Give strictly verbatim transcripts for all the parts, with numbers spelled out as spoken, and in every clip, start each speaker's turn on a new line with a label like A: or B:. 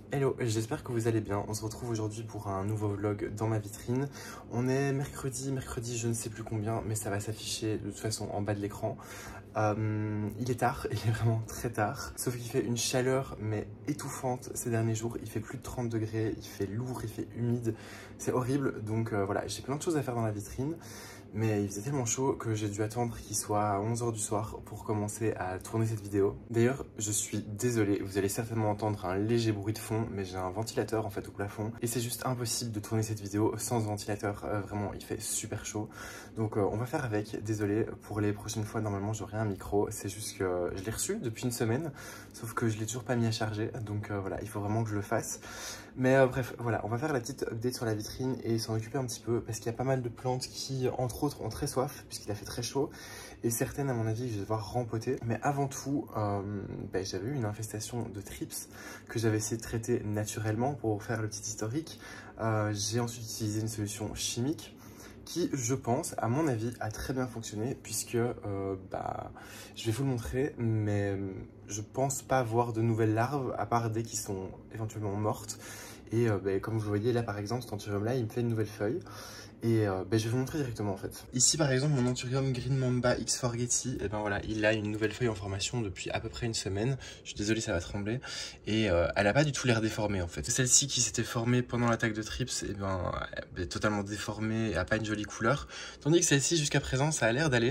A: Hello, j'espère que vous allez bien. On se retrouve aujourd'hui pour un nouveau vlog dans ma vitrine. On est mercredi, mercredi je ne sais plus combien, mais ça va s'afficher de toute façon en bas de l'écran. Euh, il est tard, il est vraiment très tard. Sauf qu'il fait une chaleur mais étouffante ces derniers jours. Il fait plus de trente degrés, il fait lourd, il fait humide. C'est horrible, donc euh, voilà, j'ai plein de choses à faire dans la vitrine. Mais il faisait tellement chaud que j'ai dû attendre qu'il soit à onze heures du soir pour commencer à tourner cette vidéo. D'ailleurs, je suis désolé, vous allez certainement entendre un léger bruit de fond, mais j'ai un ventilateur en fait au plafond. Et c'est juste impossible de tourner cette vidéo sans ventilateur, euh, vraiment il fait super chaud. Donc euh, on va faire avec, désolé, pour les prochaines fois normalement j'aurai un micro. C'est juste que je l'ai reçu depuis une semaine, sauf que je l'ai toujours pas mis à charger. Donc euh, voilà, il faut vraiment que je le fasse. Mais euh, bref, voilà, on va faire la petite update sur la vitrine et s'en occuper un petit peu parce qu'il y a pas mal de plantes qui, entre autres, ont très soif puisqu'il a fait très chaud et certaines, à mon avis, je vais devoir rempoter. Mais avant tout, euh, ben, j'avais eu une infestation de thrips que j'avais essayé de traiter naturellement pour faire le petit historique. Euh, j'ai ensuite utilisé une solution chimique qui, je pense, à mon avis, a très bien fonctionné puisque, euh, bah, je vais vous le montrer, mais je pense pas voir de nouvelles larves à part des qui sont éventuellement mortes. Et euh, bah, comme vous le voyez là par exemple, cet anthurium là il me fait une nouvelle feuille et euh, bah, je vais vous montrer directement en fait. Ici par exemple mon anthurium Green Mamba X Forgetti, et ben voilà, il a une nouvelle feuille en formation depuis à peu près une semaine. Je suis désolé, ça va trembler. Et euh, elle a pas du tout l'air déformée en fait. Celle-ci qui s'était formée pendant l'attaque de thrips, et ben elle est totalement déformée et a pas une jolie couleur. Tandis que celle-ci jusqu'à présent ça a l'air d'aller.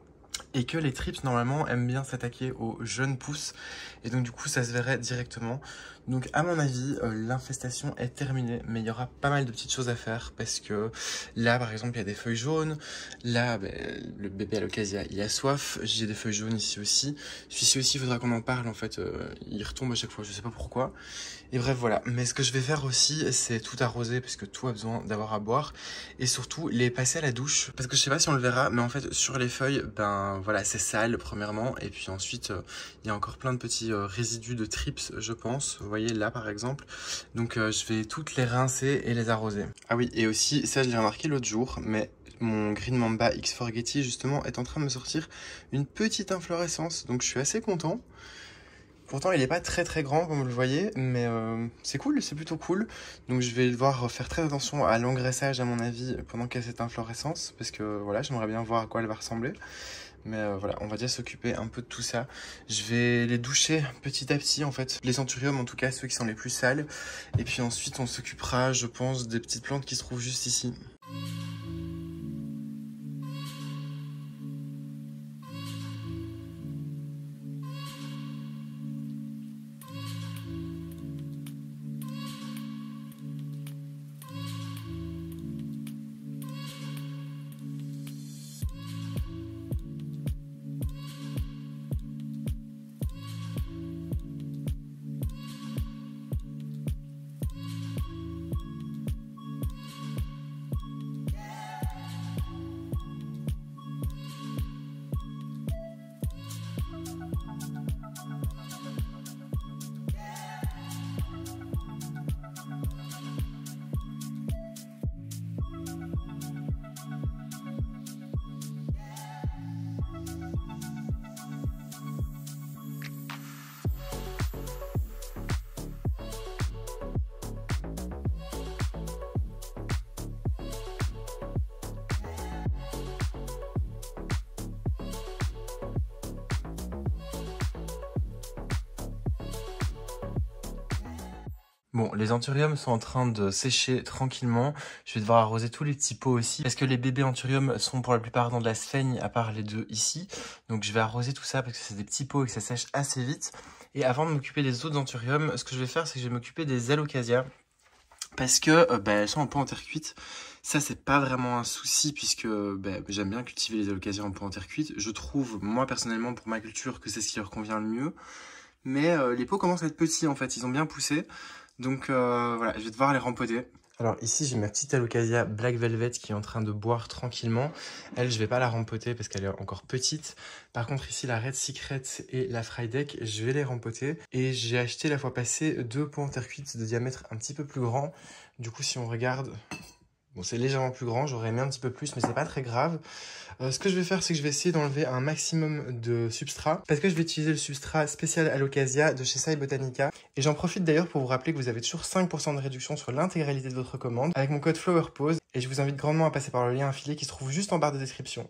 A: Et que les thrips normalement aiment bien s'attaquer aux jeunes pousses et donc du coup ça se verrait directement. Donc à mon avis euh, l'infestation est terminée, mais il y aura pas mal de petites choses à faire parce que là par exemple il y a des feuilles jaunes, là ben, le bébé alocasia il a soif, j'ai des feuilles jaunes ici aussi, celui-ci aussi il faudra qu'on en parle en fait, euh, il retombe à chaque fois, je sais pas pourquoi. Et bref voilà, mais ce que je vais faire aussi c'est tout arroser parce que tout a besoin d'avoir à boire et surtout les passer à la douche parce que je sais pas si on le verra mais en fait sur les feuilles ben voilà c'est sale premièrement et puis ensuite euh, il y a encore plein de petits euh, résidus de thrips je pense, vous voyez là par exemple, donc euh, je vais toutes les rincer et les arroser. Ah oui et aussi ça je l'ai remarqué l'autre jour mais mon Green Mamba X Forgetti justement est en train de me sortir une petite inflorescence donc je suis assez content. Pourtant, il n'est pas très très grand comme vous le voyez, mais euh, c'est cool, c'est plutôt cool. Donc je vais devoir faire très attention à l'engraissage à mon avis pendant qu'il y a cette inflorescence, parce que voilà, j'aimerais bien voir à quoi elle va ressembler. Mais euh, voilà, on va déjà s'occuper un peu de tout ça. Je vais les doucher petit à petit en fait, les anthuriums en tout cas, ceux qui sont les plus sales. Et puis ensuite on s'occupera, je pense, des petites plantes qui se trouvent juste ici. Bon, les anthuriums sont en train de sécher tranquillement. Je vais devoir arroser tous les petits pots aussi. Parce que les bébés anthuriums sont pour la plupart dans de la sphaigne, à part les deux ici. Donc je vais arroser tout ça parce que c'est des petits pots et que ça sèche assez vite. Et avant de m'occuper des autres anthuriums, ce que je vais faire, c'est que je vais m'occuper des alocasia. Parce que euh, bah, elles sont en pot en terre cuite. Ça, c'est pas vraiment un souci puisque bah, j'aime bien cultiver les alocasias en pot en terre cuite. Je trouve, moi personnellement, pour ma culture, que c'est ce qui leur convient le mieux. Mais euh, les pots commencent à être petits en fait, ils ont bien poussé. Donc euh, voilà, je vais devoir les rempoter. Alors ici, j'ai ma petite alocasia Black Velvet qui est en train de boire tranquillement. Elle, je vais pas la rempoter parce qu'elle est encore petite. Par contre, ici, la Red Secret et la Frydek, je vais les rempoter. Et j'ai acheté la fois passée deux pots en terre cuite de diamètre un petit peu plus grand. Du coup, si on regarde, Bon, c'est légèrement plus grand, j'aurais aimé un petit peu plus, mais c'est pas très grave. Euh, ce que je vais faire, c'est que je vais essayer d'enlever un maximum de substrat, parce que je vais utiliser le substrat spécial Alocasia de chez Sai Botanica. Et j'en profite d'ailleurs pour vous rappeler que vous avez toujours cinq pour cent de réduction sur l'intégralité de votre commande, avec mon code FLOWERPOSE, et je vous invite grandement à passer par le lien affilié qui se trouve juste en barre de description.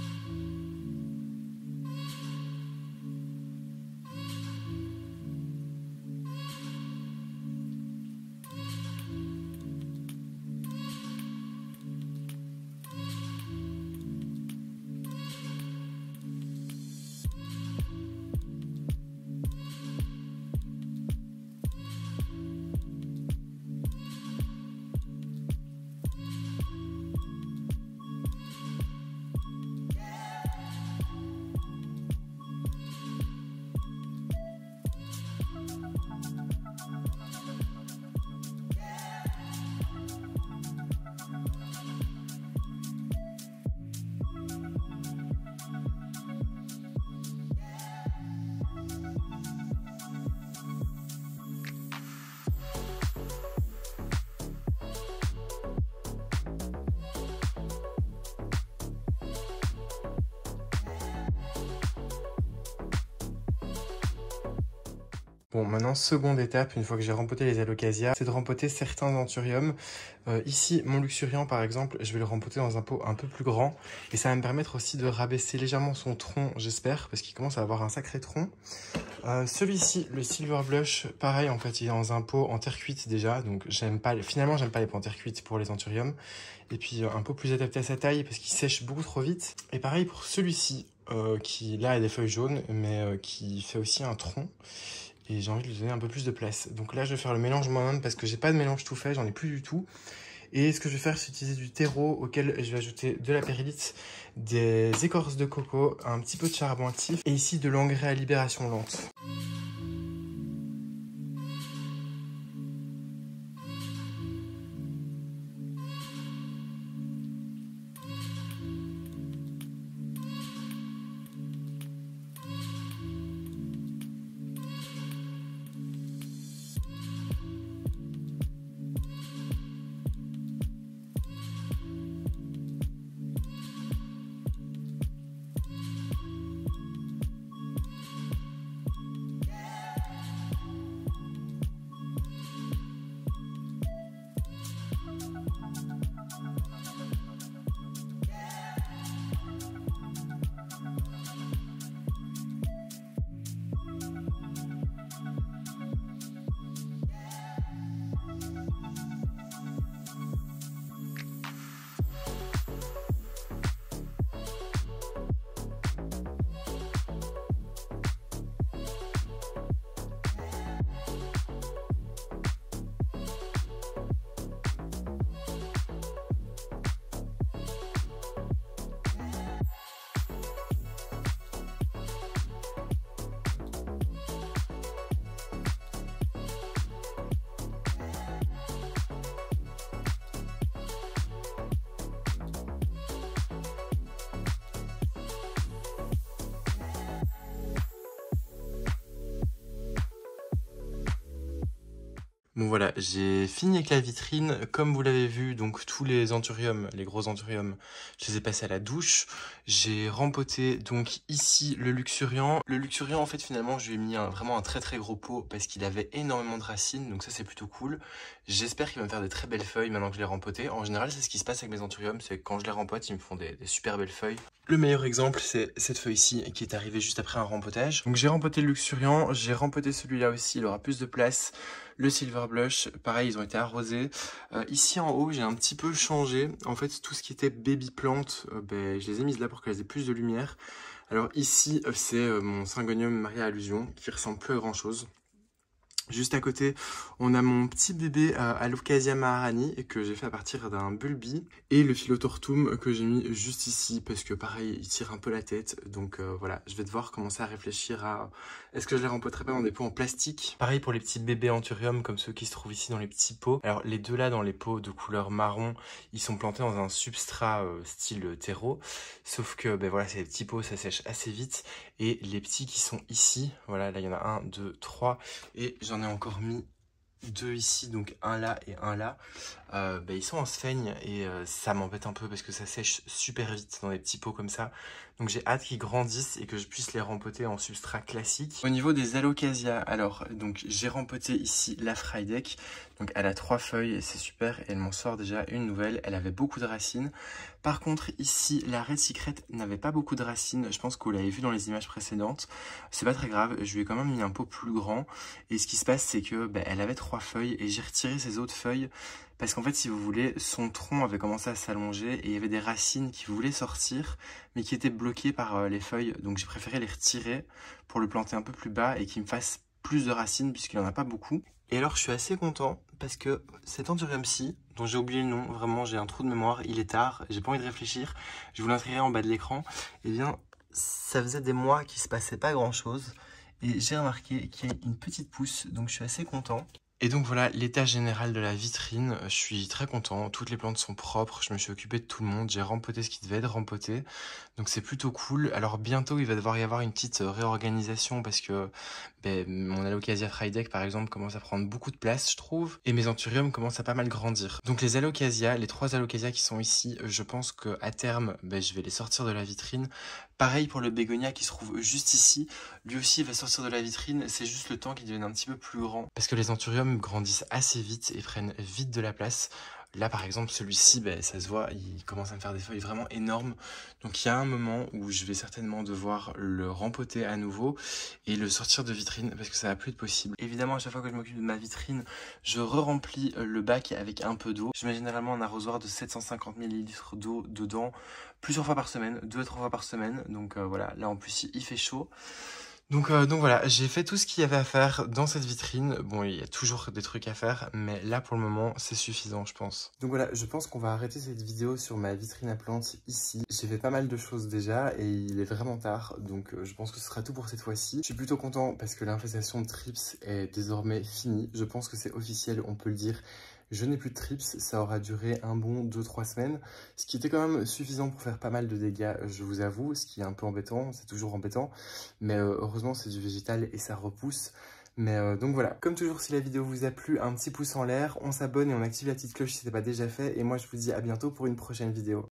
A: Bon, maintenant, seconde étape, une fois que j'ai rempoté les Alocasia, c'est de rempoter certains anthuriums. Euh, ici, mon luxuriant, par exemple, je vais le rempoter dans un pot un peu plus grand. Et ça va me permettre aussi de rabaisser légèrement son tronc, j'espère, parce qu'il commence à avoir un sacré tronc. Euh, Celui-ci, le Silver Blush, pareil, en fait, il est dans un pot en terre cuite déjà. Donc, j'aime pas, finalement, j'aime pas les pots en terre cuite pour les anthuriums. Et puis, un pot plus adapté à sa taille, parce qu'il sèche beaucoup trop vite. Et pareil pour celui-ci, euh, qui, là, a des feuilles jaunes, mais euh, qui fait aussi un tronc. Et j'ai envie de lui donner un peu plus de place. Donc là, je vais faire le mélange moi-même parce que j'ai pas de mélange tout fait, j'en ai plus du tout. Et ce que je vais faire, c'est utiliser du terreau auquel je vais ajouter de la pérylite, des écorces de coco, un petit peu de charbon actif et ici de l'engrais à libération lente. Bon voilà, j'ai fini avec la vitrine. Comme vous l'avez vu, donc tous les anthuriums, les gros anthuriums, je les ai passés à la douche. J'ai rempoté donc ici le luxuriant. Le luxuriant, en fait, finalement, je lui ai mis un, vraiment un très très gros pot parce qu'il avait énormément de racines, donc ça c'est plutôt cool. J'espère qu'il va me faire des très belles feuilles maintenant que je l'ai rempoté. En général, c'est ce qui se passe avec mes anthuriums, c'est que quand je les rempote, ils me font des, des super belles feuilles. Le meilleur exemple, c'est cette feuille-ci qui est arrivée juste après un rempotage. Donc j'ai rempoté le luxuriant, j'ai rempoté celui-là aussi, il aura plus de place. Le Silver Blush, pareil, ils ont été arrosés. Euh, ici en haut, j'ai un petit peu changé. En fait, tout ce qui était baby plant, euh, ben, je les ai mises là pour qu'elles aient plus de lumière. Alors ici, euh, c'est euh, mon Syngonium Maria Allusion, qui ressemble plus à grand chose. Juste à côté, on a mon petit bébé euh, Alocasia maharani que j'ai fait à partir d'un bulbi et le Philotortum que j'ai mis juste ici parce que pareil, il tire un peu la tête. Donc euh, voilà, je vais devoir commencer à réfléchir à est-ce que je les rempoterai pas dans des pots en plastique. Pareil pour les petits bébés anthurium comme ceux qui se trouvent ici dans les petits pots. Alors les deux là dans les pots de couleur marron, ils sont plantés dans un substrat euh, style terreau. Sauf que ben voilà, c'est des petits pots, ça sèche assez vite. Et les petits qui sont ici, voilà, là il y en a un, deux, trois et j'en J'en ai encore mis deux ici, donc un là et un là, euh, bah, ils sont en sphaigne et euh, ça m'embête un peu parce que ça sèche super vite dans des petits pots comme ça. Donc j'ai hâte qu'ils grandissent et que je puisse les rempoter en substrat classique. Au niveau des alocasias, alors donc j'ai rempoté ici la Frydek. Donc elle a trois feuilles et c'est super et elle m'en sort déjà une nouvelle. Elle avait beaucoup de racines. Par contre ici la Red Secret n'avait pas beaucoup de racines. Je pense que vous l'avez vu dans les images précédentes. C'est pas très grave, je lui ai quand même mis un pot plus grand. Et ce qui se passe c'est que bah, elle avait trois feuilles et j'ai retiré ses autres feuilles. Parce qu'en fait, si vous voulez, son tronc avait commencé à s'allonger et il y avait des racines qui voulaient sortir, mais qui étaient bloquées par les feuilles. Donc j'ai préféré les retirer pour le planter un peu plus bas et qu'il me fasse plus de racines puisqu'il n'en a pas beaucoup. Et alors je suis assez content parce que cet Anthurium-ci, dont j'ai oublié le nom, vraiment j'ai un trou de mémoire, il est tard, j'ai pas envie de réfléchir, je vous l'inscrirai en bas de l'écran, et bien ça faisait des mois qu'il se passait pas grand chose et j'ai remarqué qu'il y a une petite pousse, donc je suis assez content. Et donc voilà l'état général de la vitrine, je suis très content, toutes les plantes sont propres, je me suis occupé de tout le monde, j'ai rempoté ce qui devait être rempoté, donc c'est plutôt cool. Alors bientôt il va devoir y avoir une petite réorganisation parce que ben, mon Alocasia Frydek par exemple commence à prendre beaucoup de place je trouve, et mes Anthuriums commencent à pas mal grandir. Donc les Alocasia, les trois Alocasia qui sont ici, je pense qu'à terme ben, je vais les sortir de la vitrine. Pareil pour le bégonia qui se trouve juste ici, lui aussi il va sortir de la vitrine, c'est juste le temps qu'il devienne un petit peu plus grand. Parce que les Anthuriums grandissent assez vite et prennent vite de la place. Là par exemple celui-ci, ben, ça se voit, il commence à me faire des feuilles vraiment énormes. Donc il y a un moment où je vais certainement devoir le rempoter à nouveau et le sortir de vitrine parce que ça va plus être possible. Évidemment à chaque fois que je m'occupe de ma vitrine, je re-remplis le bac avec un peu d'eau. Je mets généralement un arrosoir de sept cent cinquante millilitres d'eau dedans plusieurs fois par semaine, deux à trois fois par semaine. Donc euh, voilà, là en plus il fait chaud. Donc, euh, donc voilà, j'ai fait tout ce qu'il y avait à faire dans cette vitrine. Bon, il y a toujours des trucs à faire, mais là pour le moment, c'est suffisant, je pense. Donc voilà, je pense qu'on va arrêter cette vidéo sur ma vitrine à plantes ici. J'ai fait pas mal de choses déjà et il est vraiment tard, donc euh, je pense que ce sera tout pour cette fois-ci. Je suis plutôt content parce que l'infestation de trips est désormais finie. Je pense que c'est officiel, on peut le dire. Je n'ai plus de trips, ça aura duré un bon deux trois semaines, ce qui était quand même suffisant pour faire pas mal de dégâts, je vous avoue, ce qui est un peu embêtant, c'est toujours embêtant, mais euh, heureusement c'est du végétal et ça repousse. Mais euh, donc voilà, comme toujours si la vidéo vous a plu, un petit pouce en l'air, on s'abonne et on active la petite cloche si ce n'est pas déjà fait, et moi je vous dis à bientôt pour une prochaine vidéo.